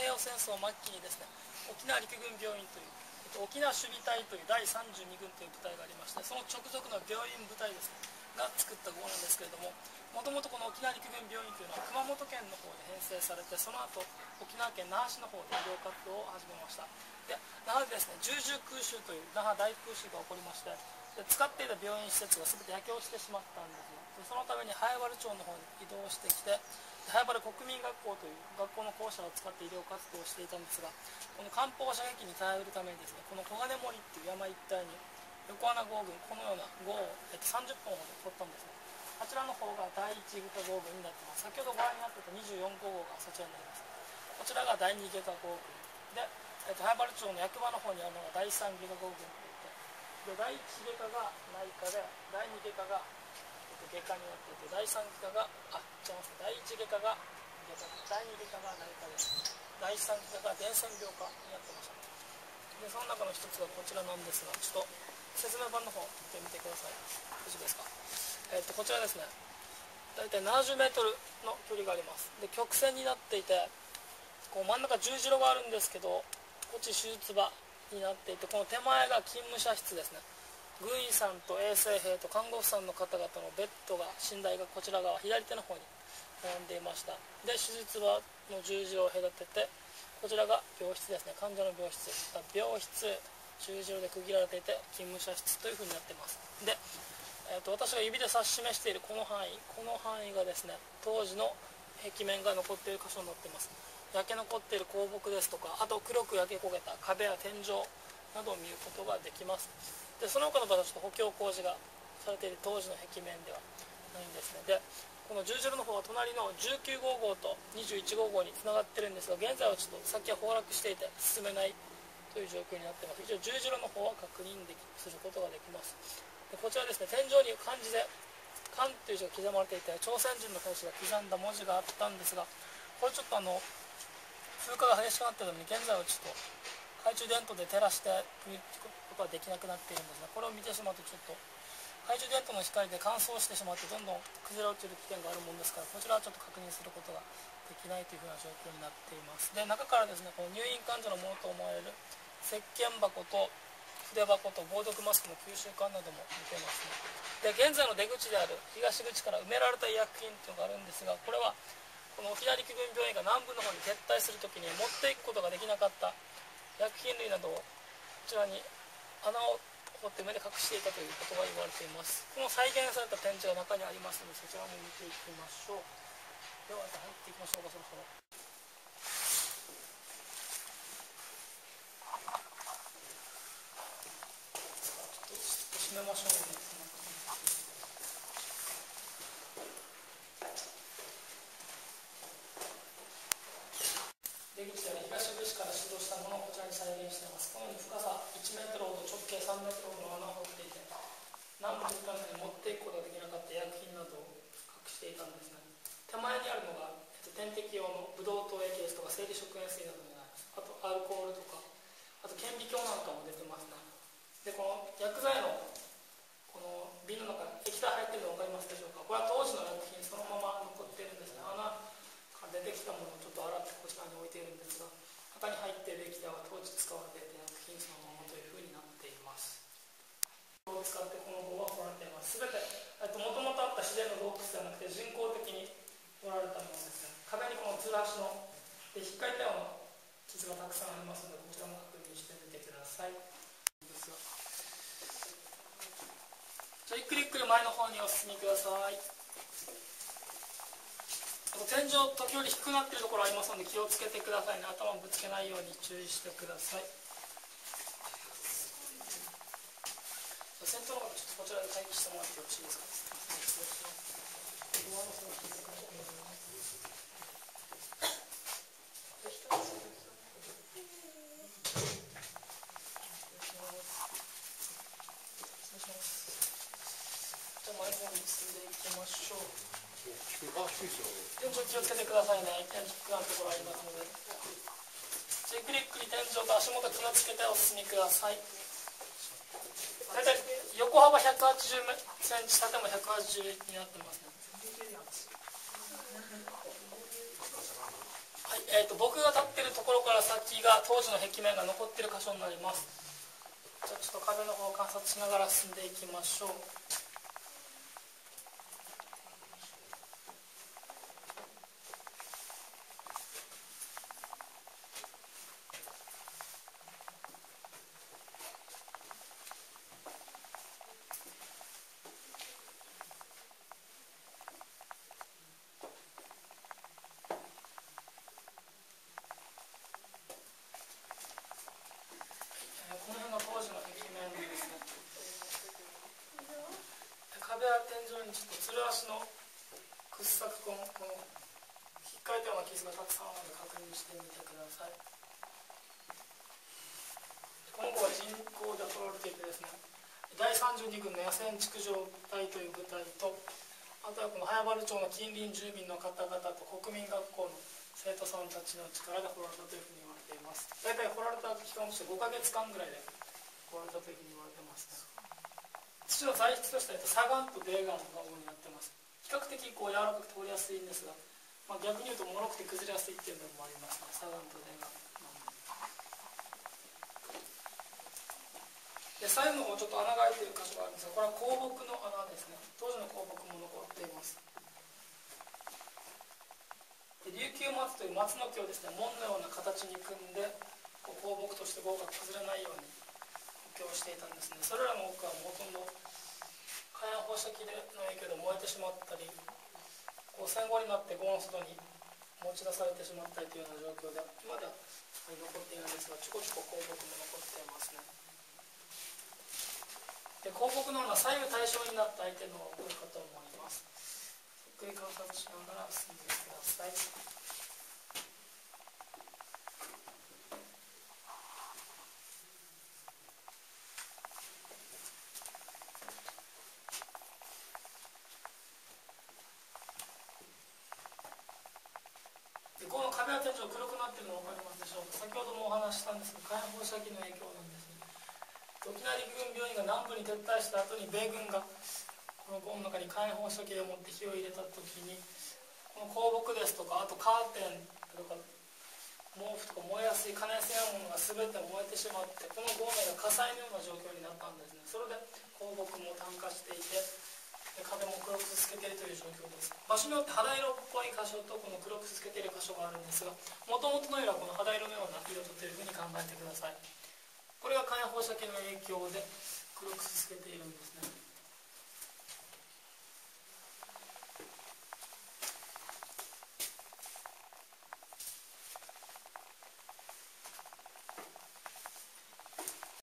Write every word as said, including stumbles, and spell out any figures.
洋戦争末期にですね、沖縄陸軍病院という、えっと、沖縄守備隊というだいさんじゅうにぐんという部隊がありまして、その直属の病院部隊ですねが作った号なんですけれども、もともとこの沖縄陸軍病院というのは熊本県の方で編成されて、その後沖縄県那覇市の方で医療活動を始めました。で那覇でですね、重々空襲という那覇大空襲が起こりまして、で使っていた病院施設が全て焼け落ちてしまったんですよ。でそのために早原町の方に移動してきて、早原国民学校という学校の校舎を使って医療活動をしていたんですが、この艦砲射撃に耐えうるためにですね、この小金森っていう山一帯に横穴壕群、このような壕を、えっと、さんじゅっぽんほど取ったんですね。あちらの方がだいいち外科壕群になっています。先ほどご覧になっていたにじゅうよんごうごうがそちらになります。こちらがだいに外科壕群で、えっと、早原町の役場の方にあるのがだいさん外科壕群といって、でだいいち外科が内科で、だいに外科が外科になっていて、だいさん外科があ違いますだいいち外科が外科、だいに外科が内科です。だいさん外科が伝染病科になってました。でその中の一つがこちらなんですが、ちょっと説明版の方見てみてください。大丈夫ですか。えっとこちらですね、だいたいななじゅうメートルの距離があります。で曲線になっていて、こう真ん中十字路があるんですけど、こっち手術場になっていて、この手前が勤務者室ですね。軍医さんと衛生兵と看護婦さんの方々のベッドが、寝台がこちら側左手の方に並んでいました。で手術場の十字を隔てて、こちらが病室ですね。患者の病室、病室十字路で区切られていて勤務者室というふうになっています。で、えー、と私が指で指し示しているこの範囲この範囲がですね、当時の壁面が残っている箇所になっています。焼け残っている香木ですとか、あと黒く焼け焦げた壁や天井などを見ることができます。でその他の場所はちょっと補強工事がされている当時の壁面ではないんですね。でこの十字路の方は隣のじゅうきゅうごうごうとにじゅういちごうごうにつながってるんですが、現在はちょっと先は崩落していて進めないという状況になっています。一応十字路の方は確認できすることができます。でこちらですね、天井に漢字で「漢」という字が刻まれていて、朝鮮人の兵士が刻んだ文字があったんですが、これちょっとあの風化が激しくなっているので、現在はちょっと懐中電灯で照らして見ることはできなくなっているんですが、これを見てしまうとちょっと懐中電灯の光で乾燥してしまってどんどん崩れ落ちる危険があるものですから、こちらはちょっと確認することができないというふうな状況になっています。で中からですね、この入院患者のものと思われる石鹸箱と筆箱と防毒マスクの吸収管なども見ていますね。で現在の出口である東口から埋められた医薬品というのがあるんですが、これはこの沖縄陸軍病院が南部の方に撤退するときに持っていくことができなかった薬品類などをこちらに穴を掘って目で隠していたということが言われています。この再現された展示が中にありますので、そちらも見ていきましょう。では入っていきましょうか。そろそろ閉めましょうね。出口では東口から出土したものをこちらに再現しています。このように深さいちメートルほど、直径さんメートルほどの穴を掘っていて、南部に関して持っていくことができなかった薬品などを隠していたんですね。手前にあるのが、えっと、点滴用のブドウ糖液ですとか生理食塩水などになります。あとアルコールとか、あと顕微鏡なんかも出てますね。でこの薬剤のこの瓶の中液体入っているの分かりますでしょうか。これは当時の薬品そのまま残っているんですね。穴から出てきたものをちょっと洗ってこちらに置いているんですが、中に入っている液体は当時使われていた薬品そのままというふうになっています。を使ってこの棒は掘られています。すべてもともとあった自然の洞窟ではなくて人工的に掘られたものですね。壁にこのつるはしので引っかいたような傷がたくさんありますので、こちらも確認してみてください。ですがゆっくりゆっくり前の方にお進みください。天井時折低くなっているところありますので気をつけてくださいね。頭をぶつけないように注意してください。先頭の方ちょっとこちらで待機してもらってよろしいですか。ドアの方に引いてください。じゃあ前の方に進んでいきましょう。あ、低いですよね。天井気をつけてくださいね。天井低くなるところありますので。じゃあゆっくりゆっくり天井と足元気をつけてお進みください。大体横幅ひゃくはちじゅうセンチ、縦もひゃくはちじゅうになってますね。はい、えーと僕が立っているところか先が当時の壁面が残っている箇所になります。じゃあちょっと壁の方を観察しながら進んでいきましょう。この辺が当時の壁面ですね。壁や天井にちょっとつる足の掘削痕、この引っかいたような傷がたくさんあるので確認してみてください。この子は人工で取られていてですね、だいさんじゅうにぐんの野戦築城隊という部隊と、あとはこの早原町の近隣住民の方々と国民学校の生徒さんたちの力で掘られたというふうに言われています。大体掘られた期間としてごかげつかんぐらいで掘られたというふうに言われてますね。土の材質としては砂岩と泥岩が主になっています。比較的こう柔らかく通りやすいんですが、まあ、逆に言うと脆くて崩れやすいっていうのもありますね。砂岩と泥岩。で最後の方ちょっと穴が開いている箇所があるんですが、これは香木の穴ですね。当時の香木も残っています。で琉球松という松の木をですね、門のような形に組んでこう香木として豪が崩れないように補強していたんですね。それらの多くはもうほとんど火炎放射器の影響で燃えてしまったり、こう戦後になって豪の外に持ち出されてしまったりというような状況で今では残っているんですが、ちょこちょこ香木も残っていますね。で香木のような左右対称になった相手の多いかと思います。ゆっくり観察しながら進んでください。でこの壁や天井黒くなっているの分かりますでしょうか。先ほどもお話ししたんですが、火炎放射器の影響なんですね。沖縄陸軍病院が南部に撤退した後に米軍がこの壕の中に火炎放射器を持って火を入れた時に、この香木ですとか、あとカーテンとか毛布とか燃えやすい可燃性のものが全て燃えてしまって、この壕内が火災のような状況になったんですね。それで香木も炭化していて、壁も黒くすすけているという状況です。場所によって肌色っぽい箇所とこの黒くすすけている箇所があるんですが、もともとの色はこの肌色のような色というふうに考えてください。これが火炎放射器の影響で黒くすすけているんですね。